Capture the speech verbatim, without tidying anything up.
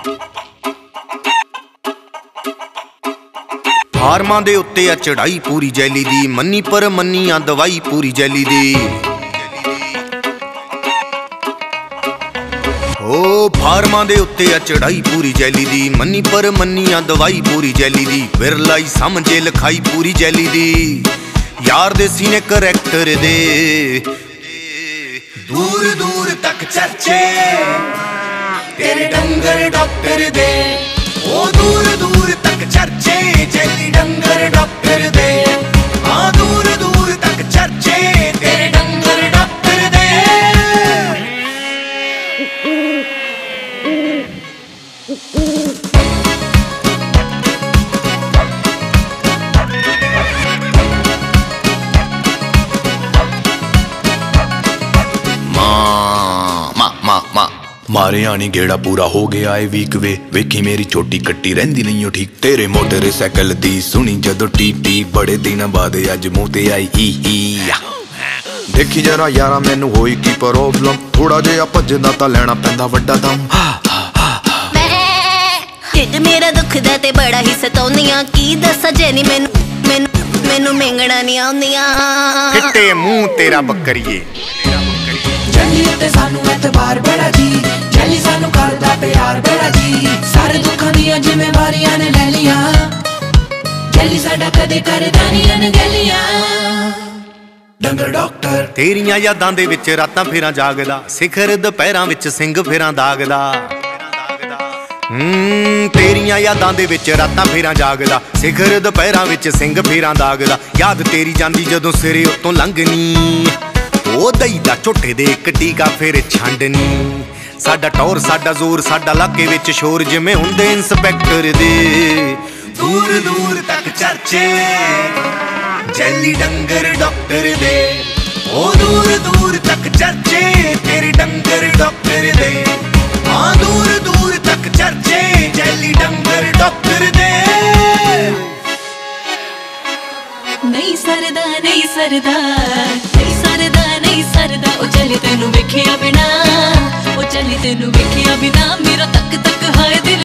फार्मां दे उत्ते आ चढ़ाई पूरी जैली दी, मन्नी पर मन्नी आ दवाई पूरी जैली दी। ओ फार्मां दे उत्ते आ चढ़ाई पूरी जैली दी, मन्नी पर मन्नी आ दवाई पूरी जैली दी। विरलाई समझे लिखाई पूरी जैली दी, यार दे सीने करैक्टर दे। दूर दूर तक चर्चे तेरे डंगर डॉक्टर दे, ओ दूर दूर तक चर्चे जैली डंगर डॉक्टर दे। हाँ दूर दूर तक चर्चे तेरे डंगर डॉक्टर दे। मारे आनी गेड़ा पूरा हो गया है वीक वे, वेखी मेरी छोटी कट्टी रहिंदी नहीं ठीक। तेरे मोटरसाइकिल दी सुनी जदों टी टी, बड़े दिन बाद अज मूंह ते आई ई ई। देखी जरा यारा मैनू होई की प्रॉब्लम, थोड़ा जिहा भजदा तां लैना पैंदा वड्डा दम। ढिड मेरा दुखदा ते बड़ा ही सताउंदियां, की दस्सां जैनी मैनू मैनू मैनू मेंगणा नहीं आउंदियां। फिट्टे मुंह तेरा बकरिए, जैली ते सानू एतबार बड़ा जी, जैली सानू करदा प्यार बड़ा जी। सारे दुखां दियां जिम्मेवारियां ने ले लिया, जैली साडा कदे करदा नहीं अनगैलियां। डंगर डॉक्टर तेरियां यादां दे विच रातां फेरां जागदा, सिखर दुपहरां विच सिंग फेरां दागदा। हम्म तेरियां यादां दे विच रातां फेरां जागदा, सिखर दुपहरां विच सिंग फेरां दागदा। याद तेरी जांदी जदों सिरे उत्तों लंघनी, ओ दई दा झोटे दे इक टीका फिर छंडनी। साडा टौर साडा जोर साडा लाके विच शोर, जिवें हुंदे इंस्पैक्टर दे। दूर दूर तक चर्चे जैली डंगर डॉक्टर दे, ओ दूर दूर तक चर्चे तेरे डंगर डॉक्टर दे। हाँ दूर दूर तक चर्चे जैली डंगर डॉक्टर दे। नहीं सरदा नहीं सरदा नहीं सरदा नहीं सरदा, ओ जैली तेनू वेखिया बिना, ओ जैली तेनू वेखिया बिना मेरा तक तक हाय दिल।